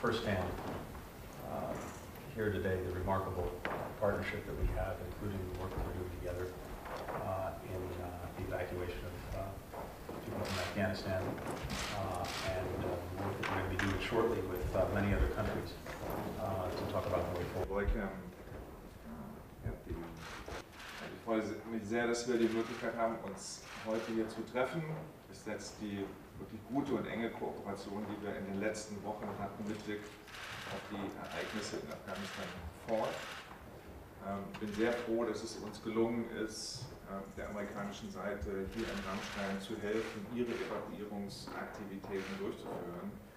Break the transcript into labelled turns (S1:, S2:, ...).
S1: firsthand here today the remarkable partnership that we have, including the work that we're doing together in the evacuation of people from Afghanistan, and the work that we're going to be doing shortly with many other countries to talk about the way forward.
S2: Ich freue mich sehr, dass wir die Möglichkeit haben, uns heute hier zu treffen. Es setzt die wirklich gute und enge Kooperation, die wir in den letzten Wochen hatten, mit Blick auf die Ereignisse in Afghanistan fort. Ich bin sehr froh, dass es uns gelungen ist, der amerikanischen Seite hier in Ramstein zu helfen, ihre Evakuierungsaktivitäten durchzuführen.